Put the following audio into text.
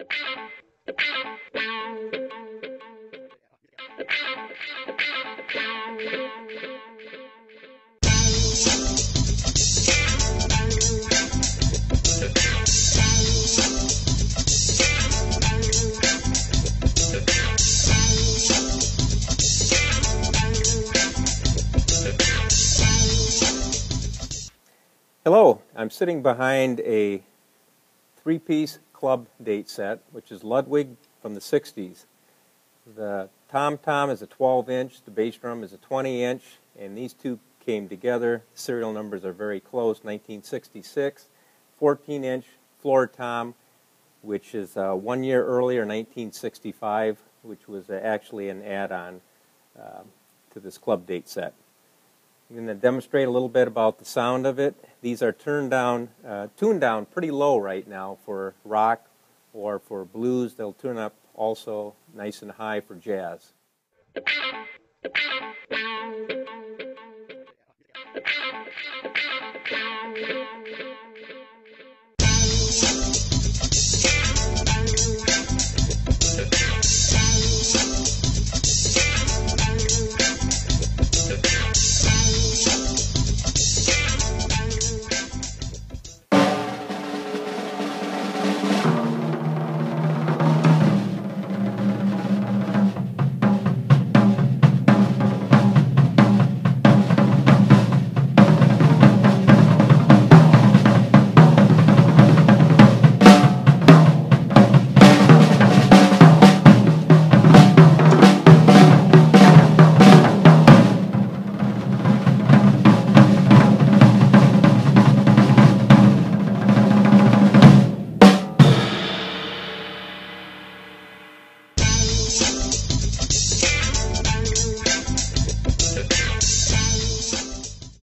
Hello, I'm sitting behind a three-piece club date set, which is Ludwig from the 60s. The tom-tom is a 12-inch, the bass drum is a 20-inch, and these two came together. The serial numbers are very close, 1966. 14-inch floor tom, which is 1 year earlier, 1965, which was actually an add-on to this club date set. I'm going to demonstrate a little bit about the sound of it. These are tuned down pretty low right now for rock or for blues. They'll tune up also nice and high for jazz.